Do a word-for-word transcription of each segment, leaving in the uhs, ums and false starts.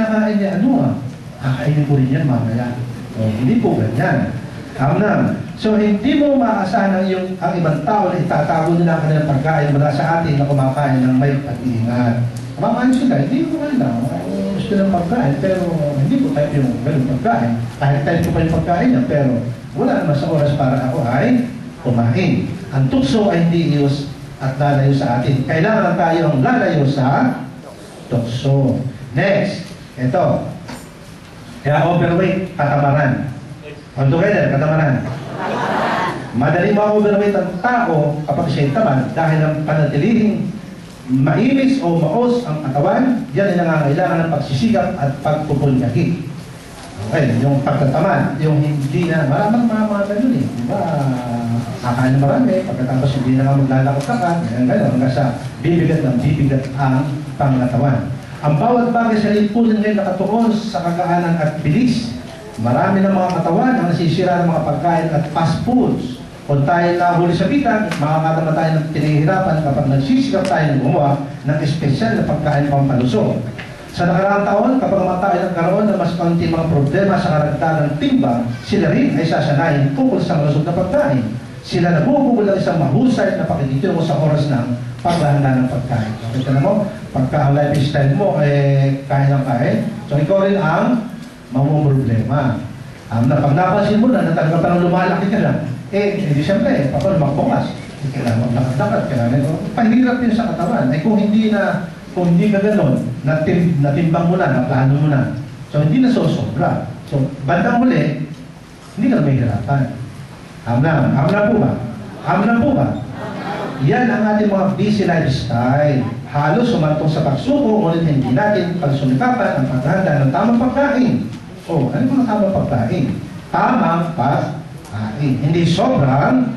kinakain niya, ano ah, kakainin ko rin yan mamaya. O, hindi po ganyan. Amnam. So, hindi mo maasahan ang, yung, ang ibang tao na itatago nila ang kanilang pagkain mula sa atin na kumakain ng may pag-iingat. Kumakain sila, hindi ko alam. Gusto ng pagkain, pero hindi ko type yung ganun pagkain. Kahit type ko pa yung pagkain niya, pero wala naman sa oras para ako ay kumain. Ang tukso ay hindi iyos at lalayo sa atin. Kailangan tayong lalayo sa tukso. Next, ito. Kaya overweight, katamaran. All together, katamaran. Madaling ma-overweight ang tao kapag siya'y tamad dahil ang panatilihing maimis o maos ang katawan, yan ay nangangailangan ng pagsisigap at pagpupunyagi. Okay, yung pagtatamad, yung hindi na, maraming mga mga ganun eh. Diba? Kakain na marami, pagkatapos hindi na nga maglalakot ka ka, ganyan gano'n, hanggang sa bibigat ng bibigat ang pangatawan. Ang bawat bagay sa lipunan ngayon nakatuon sa kagaanan at bilis. Marami ng mga katawan ang nasisira ng mga pagkain at fast foods. Kung tayo nahuli sa bitag, makakatama tayo ng pinahihirapan kapag nagsisikap tayo ng gumawa ng espesyal na pagkain pampalusog. Sa nakaraang taon, kapag mga tayo nagkaroon ng mas kaunti mga problema sa karagdagang timbang, sila rin ay sasanayin tungkol sa malusog na pagkain. Sila nabubugol ng isang mahusay na pakikitungo sa oras ng paghahanda ng pagkain. So, kita mo, pagka ang lifestyle mo, eh, kain ng kain. So, ikaw rin ang mamumroblema. Um, na pag napansin mo na, na talaga parang lumalaki ka lang, eh, hindi siyempre, paano magbukas? Kailangan maglakad-lakad, kailangan, pahirap din sa katawan. Eh, kung hindi na, kung hindi ka gano'n, natim, natimbang mo na, naplano mo na. So, hindi na sosobra. So, bandang muli, hindi ka na may hirapan. Hamna, hamna po ba? Hamna po ba? Yan ang ating mga busy lifestyle. Halos sumantong sa pagsuko, ngunit hindi natin pagsumikapan ang paghahanda ng tamang pagkain. O, ano yung tamang pagkain? Tamang pagkain. Hindi sobrang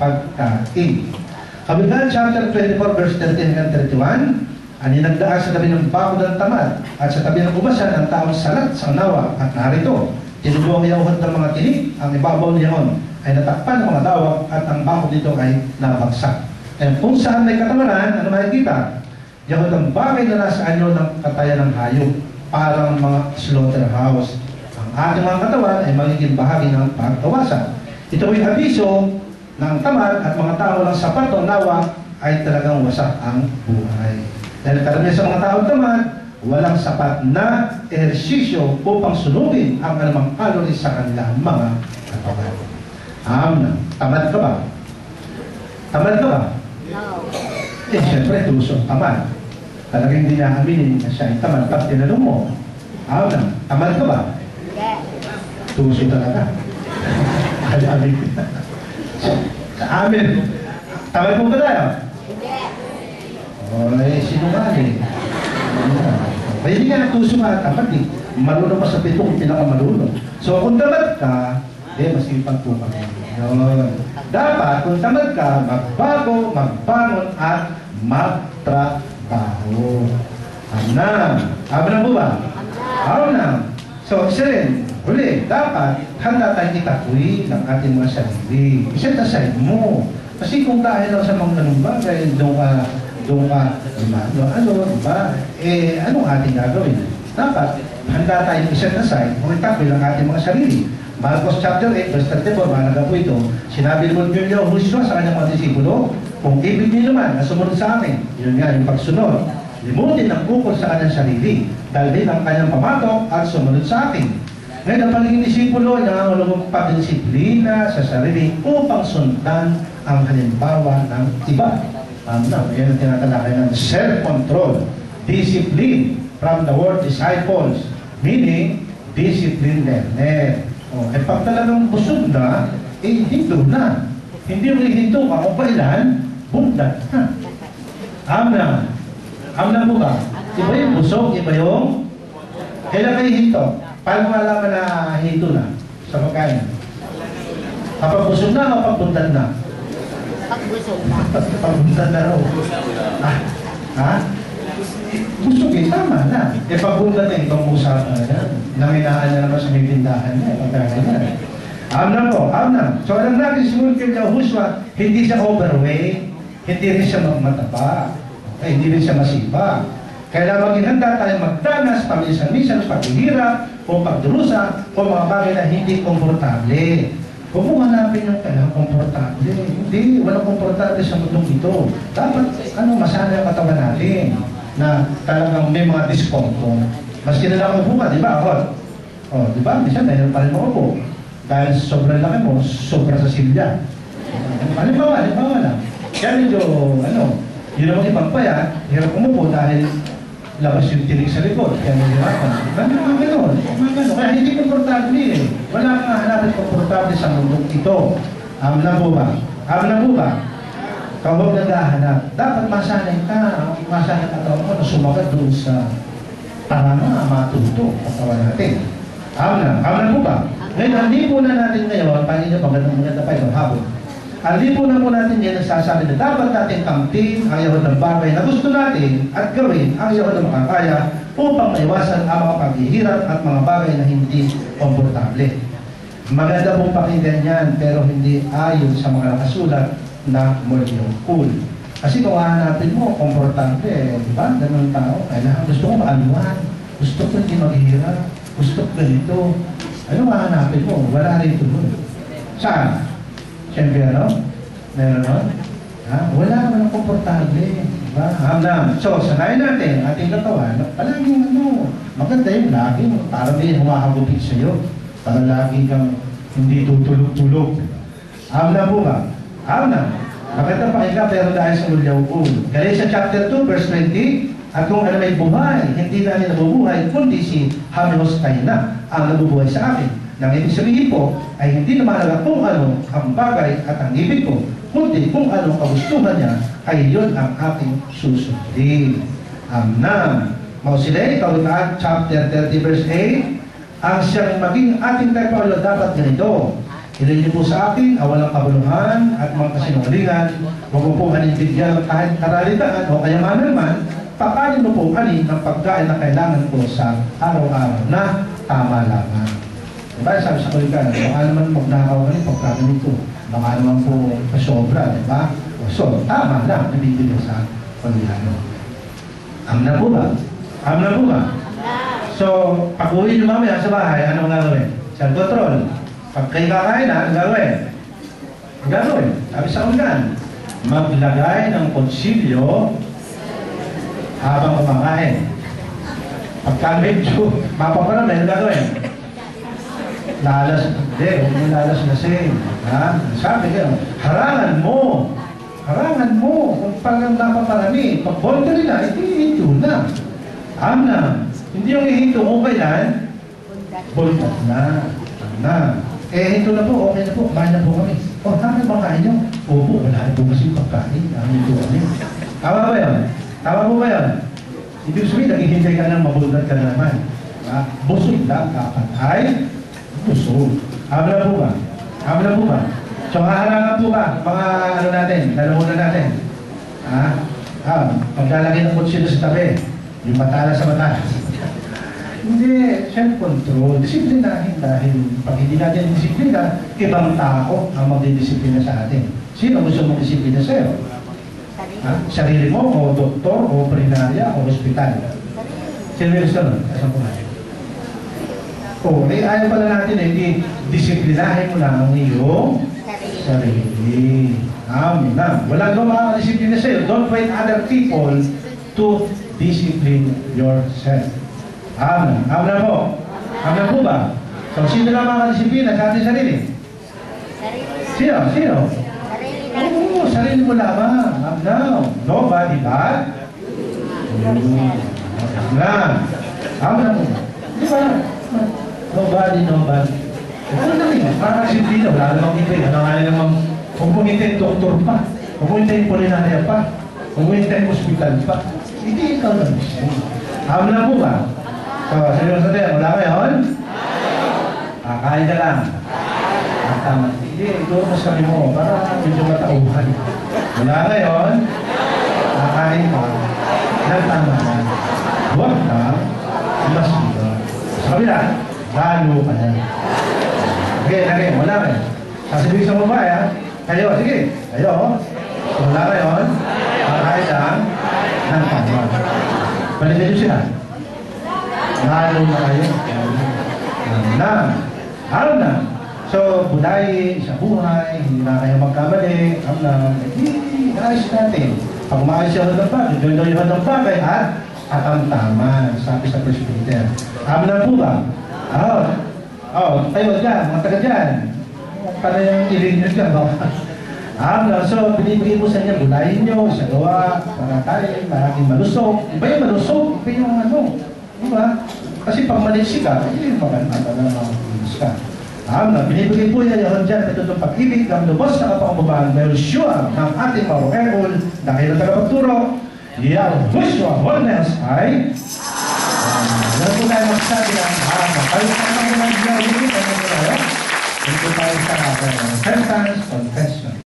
pagkain. Kabilang chapter twenty-four, verse thirteen and thirty-one, ani nagdaan sa tabi ng bako ng tamad at sa tabi ng umasan ang taong salat sa nawa at narito, tinubuang yawad ng mga tinik, ang ibabaw niyaon ay natakpan ng mga dawak at ang bako dito ay nabagsak. And kung saan may katamaran, ano makikita? Yawad ang bagay na nasa anyo ng katayan ng hayop, parang mga slaughterhouse. Ang ating mga katawan ay magiging bahagi ng pagkawasan. Ito ay abiso ng tamad at mga tao ng sapat o nawa ay talagang wasak ang buhay. Dahil karamihan sa mga taong tamad, walang sapat na ehersisyo upang sunugin ang anumang calories sa kanilang mga katawan. Amen. Tamad ka ba? Tamad ka ba? No. Eh, siyempre, tusong tamad. Talagang hindi naaminin na siya ay tamad pag tinanong mo. Amen. Tamad ka ba? Yes. Tuso talaga. Amin. Sa amin. Tamad mo ba tayo? Hindi. Ay, sinungaling. Ay, hindi ka natuso nga tamad eh. Marunong ka sa pitong pinakamarunong. So, kung tamad ka, eh, masipag po kami. Yun. Dapat, kung tamad ka, magbago, magbangon, at magtrabaho. Anam. Abra mo ba? Anam. So, isa rin, huli, dapat, handa tayong itakuwi ng ating mga sarili. Iset aside mo. Kasi kung dahil lang sa mga ganung bagay, doon ka, doon ka, ano, ano, diba? Eh, anong ating gagawin? Dapat, handa tayong iset aside, kung itakuwi ng ating mga sarili. Marcos chapter eight, verse thirty-four, mahalaga po ito. Sinabi naman ko niyo, Huswa sa kanyang mga disipulo, kung ibig niyo naman na sumunod sa akin, yun nga, yung pagsunod, limutin ang ukol sa kanyang sarili, dalhin ang kanyang pamatok at sumunod sa akin. Ngayon, ang paliging disipulo, nangangulong pagdisiplina sa sarili upang sundan ang halimbawa ng iba. Um, no, yan ang tinatalakay ng self-control, discipline from the word disciples, meaning discipline learner. Oh, eh pag talagang busog na, eh hinto na. Hindi mo hinto ka kung kailan, bundat na. Amna. Amna mo ba? Iba yung busog, iba yung kailan kayo hinto? Paano malaman na hinto na sa pagkain? Kapag busog na o kapag bundat na? Pag busog na. Kapag bundat na raw. Ah, ha? Busog eh, tama na. Eh pagbundat eh, itong usapan na yan. Nanginaan na naman sa may tindahan na, pagkain na. Amna po, amna. So alam natin, siguro kay Huswa, hindi siya overweight, hindi rin siya mataba, eh, hindi rin siya masipa. Kailangan maging handa tayo magdanas, paminsan-minsan, paghihirap, o pagdurusa, o mga bagay na hindi komportable. Huwag mo hanapin yung kailangan komportable. Hindi, walang komportable sa mundong ito. Dapat, ano, masana yung katawan natin na talagang may mga diskompo. Maski na lang upo ka, di ba? Ako, oh, di ba? Minsan, mayroon pa rin ako. Dahil sobrang laki mo, sobra sa silya. Halimbawa, halimbawa lang. Kaya medyo, ano, yun naman ibang paya, hirap umupo dahil labas yung tinig sa likod. Kaya nahihirapan. Mga mga gano'n. Mga gano'n. Kaya hindi komportable eh. Wala kang hanapin komportable sa mundong ito. Alam na po ba? Alam na po ba? Kung huwag naghahanap, dapat masanay ka. Masanay ka tao mo na sumagat doon sa para nga matuto ang kawan natin. Alam na. Alam na po ba? Ngayon, hindi po na natin ngayon, panginoon, magandang maganda pa ito, habon. Hindi po na po natin yan nagsasabi na dapat natin kamtin ang yawan ng bagay na gusto natin at gawin ang yawan ng makakaya upang maiwasan ang mga paghihirap at mga bagay na hindi komportable. Maganda pong pakinggan yan pero hindi ayon sa mga nakasulat na molecule. Kasi kung hahanapin mo, komportable, eh, di ba? Ganun tao, kailangan gusto ko maanuhan, gusto ko hindi maghihirap, gusto ko ganito. Ano mahanapin mo? Wala rin ito nun. Saan? Siyempre, ano? Meron nun? Ha? Wala naman ang komportable. Diba? Hamdam. So, sanayin natin ating katawan na palaging ano, maganda yung lagi mo. Para may humahagupit sa'yo. Para lagi kang hindi tutulog-tulog. Hamdam po ba? Hamdam. Maganda pa ika pero dahil sa mulyaw po. Kaya sa chapter two, verse twenty, at kung ano may buhay, hindi na namin nabubuhay, kundi si Hamios tayo na ang nabubuhay sa akin. Nang ibig sabihin po, ay hindi na mahalaga kung ano ang bagay at ang ibig ko, kundi kung ano ang kagustuhan niya, ay yun ang aking susundin. Amnam. Mausilay, Kawitaan, chapter thirty, verse eight, ang siyang maging ating Tagapangalo dapat ganito. Hilin niyo po sa akin, ang walang kabuluhan at mga kasinungalingan, huwag mo po aninbigyan ng kahit karalitaan o kayamanan man, pakanin mo po anin ang pagkain na kailangan ko sa araw-araw na tama lamang. Diba? Sabi sa kulikan, baka naman magnakaw ka rin pagkain nito. Baka naman po pasobra, diba? So, tama lang, nabibigyan sa kulikan. Am na po ba? Am na po ba? So, pag uwi nyo mamaya sa bahay, anong gagawin? Self-control. Pag kayo kakain na, anong gagawin? Ang gagawin? Sabi sa kulikan, maglagay ng konsilyo habang kumakain. Pagka medyo mapaparamay, anong gagawin? Lalas, hindi, huwag mo lalas lasing. Ha? Sabi kayo, harangan mo. Harangan mo. Kung parang napaparami, pag voluntary na, hindi hinto na. Am na. Hindi yung ihinto, okay lang. Voluntary na. Na. Eh, hinto na po, okay na po, kumain na po kami. O, oh, tama ba kain nyo? Opo, wala na po kasi pagkain. Amin po kami. Tama ba yun? Tama po ba yun? Ibig sabihin, naghihintay ka ng mabulunod ka na naman. Ha? Busog lang, dapat ay busog. Habla po ba? Habla po ba? So, haharangan po ba? Mga ano natin, lalamunan natin. Ha? Ha? Paglalagay ng kutsilo sa tabi. Yung matalas sa matalas. Hindi, self-control. Disiplinahin dahil pag hindi natin disiplina, ibang tao ang magdidisiplina sa atin. Sino gusto mong disiplina sa'yo? Ha? Sarili mo, o doktor, o prinarya, o hospital? Sino yung gusto nun? Kasang po natin. O, eh, ayaw pala natin eh, hindi disiplinahin mo lang ang iyong sarili. Amen na. Walang naman makakadisiplina sa'yo. Don't wait other people to discipline yourself. Amen. Amen na po. Amen na po ba? So, sino lang makakadisiplina sa ating sarili? Sino? Sino? Oo, sarili mo lamang. Amen na. Nobody but Amen. Amen na po. Di ba? Nobody, nobody. Ano na rin? Parang simplino. Wala namang ibig. Ano nga namang huwag mong hintayin doktor pa. Huwag mong hintayin pulinarya pa. Huwag mong hintayin hospital pa. Hindi ikaw na mismo. Alam na po ba? So, seryoso din. Wala kayo yun? Kakain ka lang. Ang tama. Hindi, ito mo sa mo. Para medyo matauhan. Wala ngayon. Kakain ka. Nagtama na. Huwag ka. Mas dito. Sa kabila, lalo ka na. Okay, okay. Wala kayo. Sasabihin sa babae, ha? Kayo, sige. Kayo. Wala kayo. Kakain lang. Nagtama. Balikan nyo sila. Lalo na kayo. Amnam. Amnam. So, budhay sa buhay, hindi na kayo magkamali. Amnam. Hindi, naayos natin. Pag maayos yung hadang bagay, gawin daw yung hadang bagay at atamtaman, sabi sa First Peter. Amnam po ba? Oo. Oo, tayo dyan, mga taga dyan. Para yung i-renew dyan, baka. Amnam. So, binibigay po sa inyo, budayin nyo, sa gawa, para tayo, maraming malusog. Iba yung malusog, iba yung ano. Diba? Kasi pag malisi ka, hindi yung maganda na mga ka. Amnam. Binibigay po niya yung dyan, ito itong pag-ibig ng lubos na kapakababaan, dahil sure ng ating maroon na kayo na tagapagturo, Yahushua Holiness ay Amen. Ganun po tayo magsabi ng Amen. Kayo sa mga mga mga mga mga mga mga mga mga mga mga mga mga mga mga mga mga mga mga